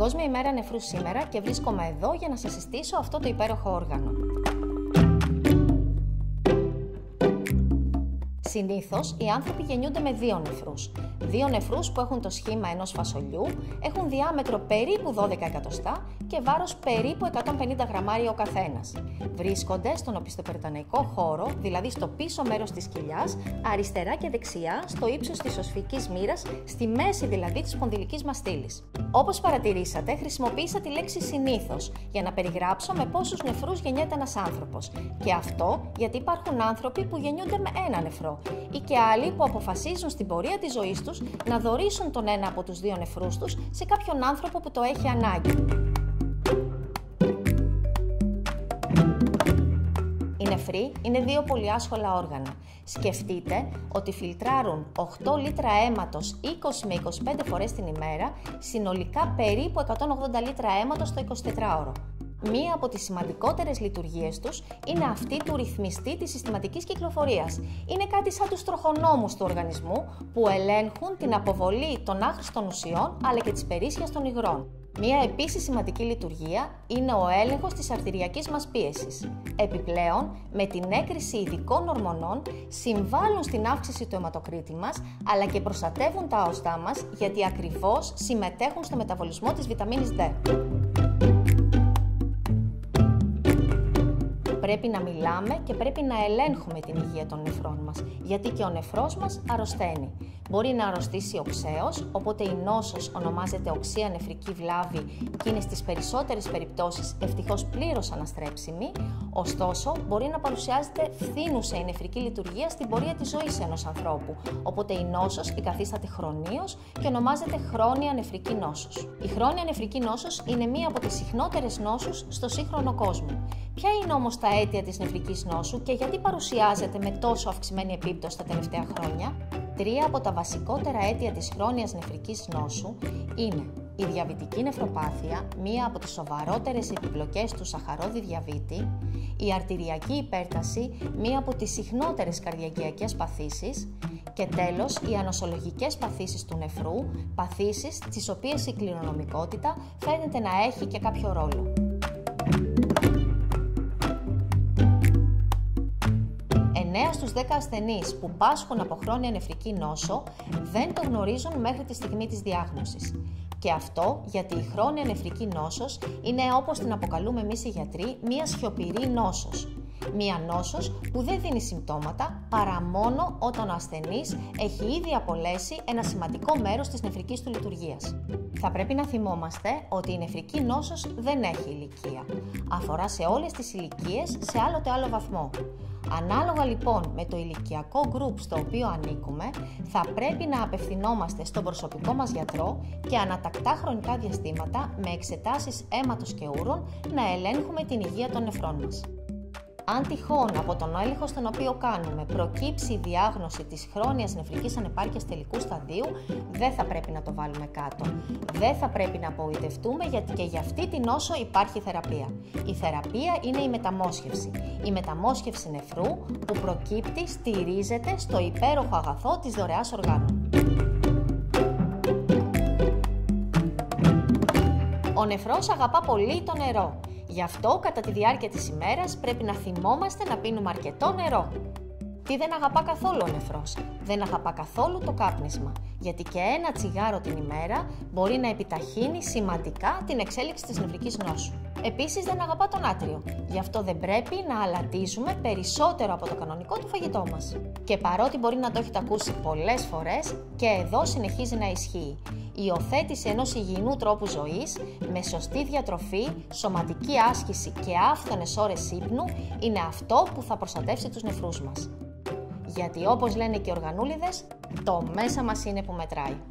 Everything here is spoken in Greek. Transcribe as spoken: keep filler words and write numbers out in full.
Παγκόσμια ημέρα νεφρού σήμερα και βρίσκομαι εδώ για να σας συστήσω αυτό το υπέροχο όργανο. Συνήθως, οι άνθρωποι γεννιούνται με δύο νεφρούς. Δύο νεφρούς που έχουν το σχήμα ενός φασολιού, έχουν διάμετρο περίπου δώδεκα εκατοστά και βάρος περίπου εκατόν πενήντα γραμμάρια ο καθένας. Βρίσκονται στον οπισθοπεριτονεϊκό χώρο, δηλαδή στο πίσω μέρος της κοιλιάς, αριστερά και δεξιά, στο ύψος της οσφυκής μοίρας, στη μέση δηλαδή της σπονδυλικής μας στήλης. Όπως παρατηρήσατε, χρησιμοποίησα τη λέξη συνήθως για να περιγράψω με πόσους νεφρούς γεννιέται ένας άνθρωπος. Και αυτό γιατί υπάρχουν άνθρωποι που γεννιούνται με ένα νεφρό ή και άλλοι που αποφασίζουν στην πορεία της ζωής τους να δωρήσουν τον ένα από τους δύο νεφρούς τους σε κάποιον άνθρωπο που το έχει ανάγκη. Οι νεφροί είναι δύο πολυάσχολα όργανα. Σκεφτείτε ότι φιλτράρουν οκτώ λίτρα αίματος είκοσι με είκοσι πέντε φορές την ημέρα, συνολικά περίπου εκατόν ογδόντα λίτρα αίματος το εικοσιτετράωρο. Μία από τις σημαντικότερες λειτουργίες τους είναι αυτή του ρυθμιστή της συστηματικής κυκλοφορίας. Είναι κάτι σαν τους τροχονόμους του οργανισμού που ελέγχουν την αποβολή των άχρηστων ουσιών αλλά και της περίσσιας των υγρών. Μία επίσης σημαντική λειτουργία είναι ο έλεγχος της αρτηριακής μας πίεσης. Επιπλέον, με την έκρηση ειδικών ορμονών, συμβάλλουν στην αύξηση του αιματοκρίτη μας, αλλά και προστατεύουν τα οστά μας, γιατί ακριβώς συμμετέχουν στο μεταβολισμό της βιταμίνης D. Πρέπει να μιλάμε και πρέπει να ελέγχουμε την υγεία των νεφρών μας, γιατί και ο νεφρός μας αρρωσταίνει. Μπορεί να αρρωστήσει οξέως, οπότε η νόσος ονομάζεται οξεία νεφρική βλάβη και είναι στις περισσότερες περιπτώσεις ευτυχώς πλήρως αναστρέψιμη, ωστόσο μπορεί να παρουσιάζεται φθήνουσα η νεφρική λειτουργία στην πορεία της ζωής ενός ανθρώπου, οπότε η νόσος εικαθίσταται χρονίως και ονομάζεται χρόνια νεφρική νόσος. Η χρόνια νεφρική νόσος είναι μία από τις συχνότερες νόσους στο σύγχρονο κόσμο. Ποια είναι όμως τα αίτια της νεφρικής νόσου και γιατί παρουσιάζεται με τόσο αυξημένη επίπτωση τα τελευταία χρόνια? Τρία από τα βασικότερα αίτια της χρόνιας νεφρικής νόσου είναι η διαβητική νεφροπάθεια, μία από τις σοβαρότερες επιπλοκές του σαχαρόδι διαβήτη, η αρτηριακή υπέρταση, μία από τις συχνότερες καρδιαγγειακές παθήσεις και τέλος οι ανοσολογικές παθήσεις του νεφρού, παθήσεις τις οποίες η κληρονομικότητα φαίνεται να έχει και κάποιο ρόλο. εννέα στους δέκα ασθενείς που πάσχουν από χρόνια νεφρική νόσο δεν το γνωρίζουν μέχρι τη στιγμή της διάγνωσης. Και αυτό γιατί η χρόνια νεφρική νόσος είναι, όπως την αποκαλούμε εμείς οι γιατροί, μία σιωπηρή νόσος. Μία νόσος που δεν δίνει συμπτώματα παρά μόνο όταν ο ασθενής έχει ήδη απολέσει ένα σημαντικό μέρος της νεφρικής του λειτουργίας. Θα πρέπει να θυμόμαστε ότι η νεφρική νόσος δεν έχει ηλικία. Αφορά σε όλες τις ηλικίες σε άλλοτε άλλο βαθμό. Ανάλογα λοιπόν με το ηλικιακό γκρουπ στο οποίο ανήκουμε, θα πρέπει να απευθυνόμαστε στον προσωπικό μας γιατρό και ανατακτά χρονικά διαστήματα με εξετάσεις αίματος και ούρων να ελέγχουμε την υγεία των νεφρών μας. Αν τυχόν από τον έλεγχο στον οποίο κάνουμε προκύψει η διάγνωση της χρόνιας νεφρικής ανεπάρκειας τελικού σταδίου, δεν θα πρέπει να το βάλουμε κάτω. Δεν θα πρέπει να απογοητευτούμε γιατί και για αυτή την νόσο υπάρχει θεραπεία. Η θεραπεία είναι η μεταμόσχευση. Η μεταμόσχευση νεφρού που προκύπτει στηρίζεται στο υπέροχο αγαθό της δωρεάς οργάνων. Ο νεφρός αγαπά πολύ το νερό. Γι' αυτό, κατά τη διάρκεια της ημέρας, πρέπει να θυμόμαστε να πίνουμε αρκετό νερό. Τι δεν αγαπά καθόλου ο νεφρός? Δεν αγαπά καθόλου το κάπνισμα, γιατί και ένα τσιγάρο την ημέρα μπορεί να επιταχύνει σημαντικά την εξέλιξη της νεφρικής νόσου. Επίσης δεν αγαπά το νάτριο, γι' αυτό δεν πρέπει να αλατίζουμε περισσότερο από το κανονικό του φαγητό μας. Και παρότι μπορεί να το έχετε ακούσει πολλές φορές, και εδώ συνεχίζει να ισχύει. Η υιοθέτηση ενός υγιεινού τρόπου ζωής, με σωστή διατροφή, σωματική άσκηση και άφθονες ώρες ύπνου, είναι αυτό που θα προστατεύσει τους νεφρούς μας. Γιατί όπως λένε και οι οργανούλιδες, το μέσα μας είναι που μετράει.